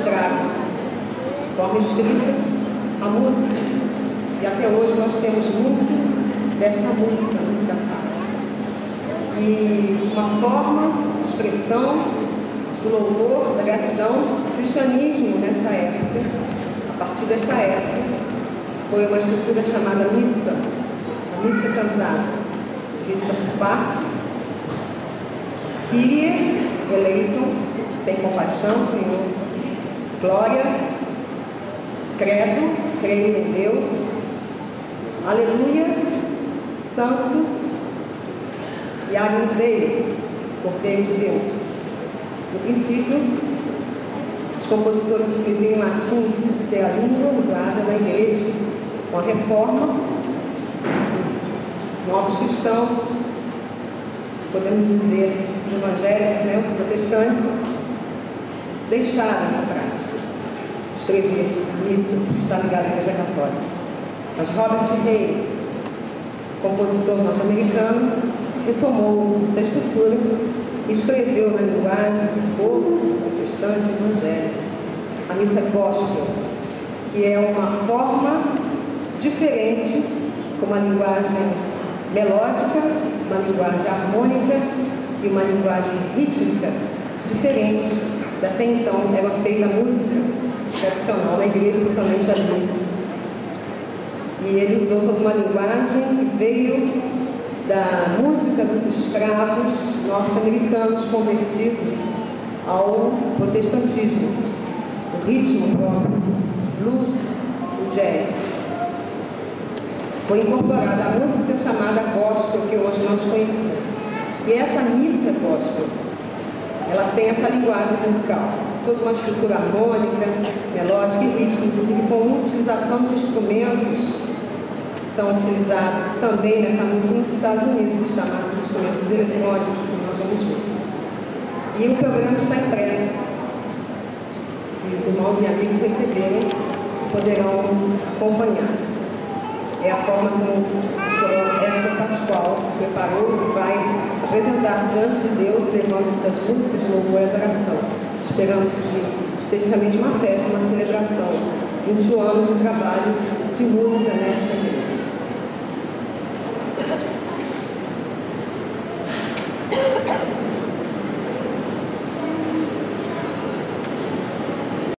registrado, de forma escrita, a música. E até hoje nós temos muito desta música, música sacra. E uma forma de expressão do louvor, da gratidão, do cristianismo nesta época, a partir desta época, foi uma estrutura chamada missa, a missa cantada, dividida por partes. Kyrie eleison, tem compaixão, Senhor. Glória, credo, creio em Deus. Aleluia, santos e agnus Dei, Cordeiro de Deus. No princípio, os compositores escreviam em latim, que é a língua usada na igreja, com a reforma, os novos cristãos, podemos dizer, os evangélicos, né, os protestantes, deixaram essa prática de escrever missa, que está ligada à Igreja Católica. Mas Robert Hay, compositor norte-americano, retomou essa estrutura e escreveu na linguagem do povo protestante evangélico a missa gospel, que é uma forma diferente, com uma linguagem melódica, uma linguagem harmônica e uma linguagem rítmica diferente da até então era feita música tradicional na igreja, principalmente as missas. E ele usou toda uma linguagem que veio da música dos escravos norte-americanos convertidos ao protestantismo, o ritmo próprio, blues, o jazz. Foi incorporada a música chamada gospel, que hoje nós conhecemos. E essa missa gospel, ela tem essa linguagem musical, toda uma estrutura harmônica, melódica e rítmica, inclusive com utilização de instrumentos que são utilizados também nessa música nos Estados Unidos, chamados instrumentos eletrônicos, como nós vamos ver. E o programa está impresso. E os irmãos e amigos receberem e poderão acompanhar. É a forma como o Edson Pascoal se preparou e vai apresentar-se diante de Deus, levando essas músicas de louvor e adoração. Esperamos que seja realmente uma festa, uma celebração. 21 anos de trabalho de música